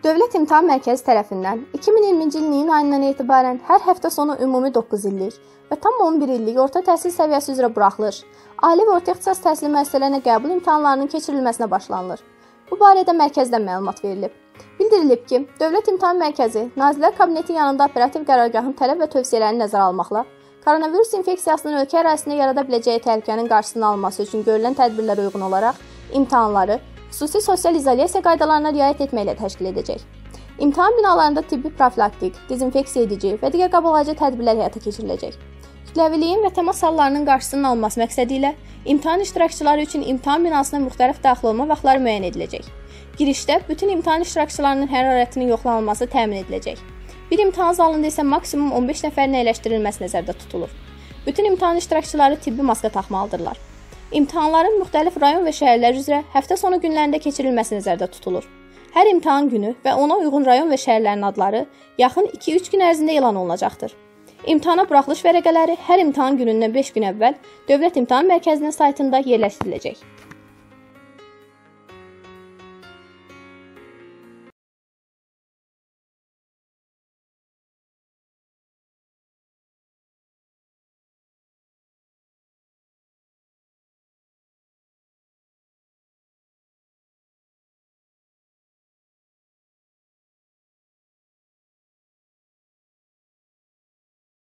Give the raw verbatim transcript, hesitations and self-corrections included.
Dövlət İmtahan Mərkəzi tərəfindən iki min iyirminci ilin iyun ayından etibarən hər həftə sonu ümumi doqquz illik və tam on bir illik orta təhsil səviyyəsi üzrə buraxılış, ali və orta ixtisas təhsili müəssisələrinə qəbul imtahanlarının keçirilməsinə başlanılır. Bu barədə mərkəzdən məlumat verilib. Bildirilib ki, Dövlət İmtahan Mərkəzi Nazirlər Kabineti yanında operativ qərargahın tələb və tövsiyələrini nəzərə almaqla, koronavirus infeksiyasının ölkə ərazisində yarada biləcəyi təhlükənin qarşısını alması üçün görülən tədbirlərə uyğun olaraq imtahanları xüsusi sosial izolyasiya qaydalarına riayət etməklə təşkil edəcək. İmtahan binalarında tibbi profilaktik, dezinfeksiya edici və digər qabaqlayıcı tədbirlər həyata keçiriləcək. Kütləviliyin və təmas hallarının qarşısının alınması məqsədi ilə imtahan iştirakçıları üçün imtahan binasına müxtəlif daxil olma vaxtları müəyyən ediləcək. Girişdə bütün imtahan iştirakçılarının hərarətinin yoxlanılması təmin ediləcək. Bir imtahan zalında isə maksimum on beş nəfərin əyləşdirilməsi nəzərdə tutulur. Bütün imtahan iştirakçıları tibbi maska taxmalıdırlar. İmtahanların müxtəlif rayon və şəhərlər üzrə həftə sonu günlərində keçirilməsi nəzərdə tutulur. Hər imtahan günü və ona uyğun rayon və şəhərlərin adları yaxın iki üç gün ərzində elan olunacaqdır. İmtahana buraxılış vərəqələri hər imtahan günündən beş gün əvvəl Dövlət İmtahan Mərkəzinin saytında yerləşdiriləcək.